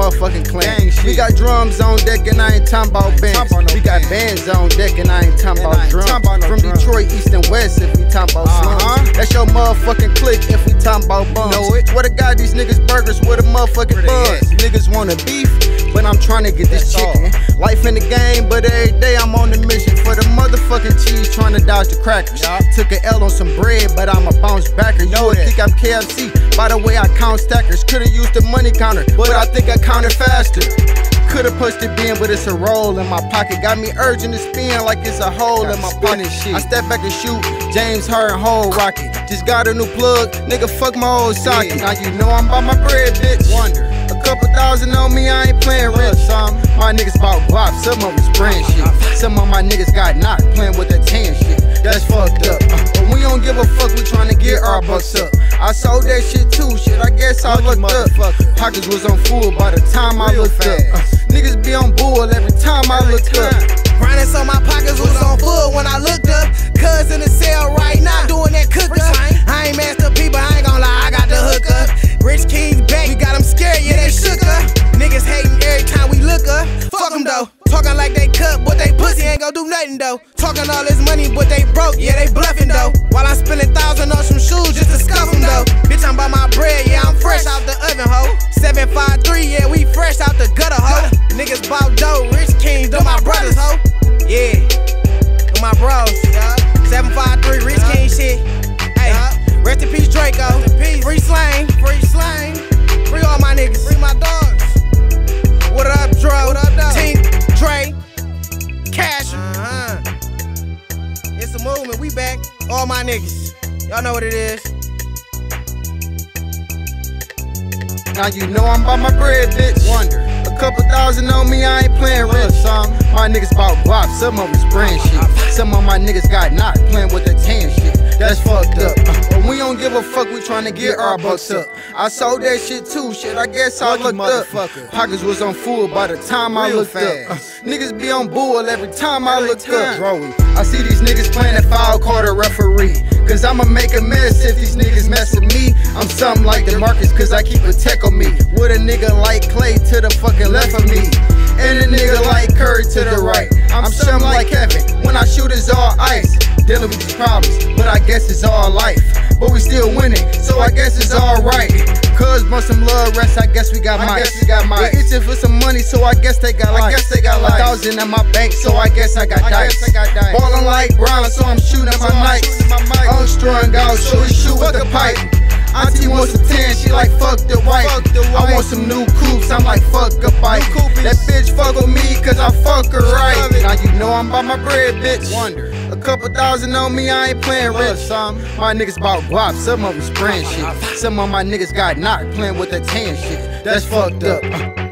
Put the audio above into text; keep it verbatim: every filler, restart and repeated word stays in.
motherfucking clan. We got drums on deck and I ain't talking about bands. We got bands on deck and I ain't talking about drums. From Detroit, East and West if we talking about slums. That's your motherfucking clique if we talking about bums. What a god, these niggas burgers with a motherfucking buzz. Niggas wanna beef, but I'm trying to get this chicken. Life in the game, but every day I'm on the mission for the motherfucking cheese, trying to dodge the crackers. Took an L on some bread, but I'm a bounce backer. You would think I'm K F C by the way I count stackers. Could've used the money counter, but I think I counted faster. Could've pushed it in, but it's a roll in my pocket. Got me urging to spin like it's a hole in my pocket. I step back and shoot James Harden whole rocket. Just got a new plug, nigga, fuck my old socket. Now you know I'm by my bread, bitch. Wonder. A couple thousand on me, I ain't playing rich. My niggas bought guap, some of them spraying shit. Some of my niggas got knocked playing with that tan shit. That's fucked up. But we don't give a fuck, we tryna get our bucks up. I sold that shit too, shit, I guess I looked up. Pockets was on full by the time I looked up. Niggas be on bull every time I looked up. Grinding so my pockets was on full when I looked up. Cuz in the cell right now doing that cook up. I ain't messed up people, I ain't gon' lie, I got the hook up. Rich Kings back, we got them scared, yeah they shook up. Niggas hating every time we look up. Fuck them though. Talking like they cut, but they pussy ain't gon' do nothing though. Talking all this money, but they broke, yeah they bluffing though. While I'm spending thousand on some shoes just to scuff them though. Bitch, I'm by my bread, yeah I'm fresh out the oven, ho. seven five three, yeah we fresh out the gutter, ho. Niggas bought dough, Rich Kings, them my brothers, ho. Yeah, them my bros. seven five three, Rich King shit. Hey, rest in peace Draco. Free slang, free slang. Free all my niggas, free my dogs. What up, Dro? What up, dog? Tink, Dre, Cash. Uh-huh. It's a movement, we back. All my niggas. Y'all know what it is. Now you know I'm by my bread, bitch. Wonder. A couple thousand on me, I ain't playing rich. My niggas bought guap, some of them spraying shit. Some of my niggas got knocked playing with the tan shit. That's fucked up. But we don't give a fuck, we tryna get our bucks up. I sold that shit too, shit, I guess I looked up. Pockets was on full by the time I looked up. Uh, niggas be on bull every time I looked up. I see these niggas playing that foul, call the referee. Cause I'ma make a mess if these niggas mess with me. I'm something like the Marcus cause I keep a tech on me. With a nigga like Clay to the fucking left of me. And a nigga like Curry to the right. I'm something like Kevin, when I shoot it's all ice. Dealing with these problems, but I guess it's all life. But we still winning, so I guess it's alright. Cuz want some love rest, I guess we got mice. I guess we got mice. They itching for some money, so I guess they got life. I guess they got life. A thousand in my bank, so I guess I got I dice. I got dice. Ballin' like Brown, so I'm shooting my nights. I'm strung out, so we shoot with the pipe. Auntie wants some tan, she like fuck the white. I want some new coupes, I'm like fuck a bike. That bitch fuck with me cause I fuck her right. Now you know I'm by my bread, bitch. Wonder. A couple thousand on me, I ain't playing rich. My niggas bought guap, some of them spraying shit. Some of my niggas got knocked playing with that tan shit. That's fucked up.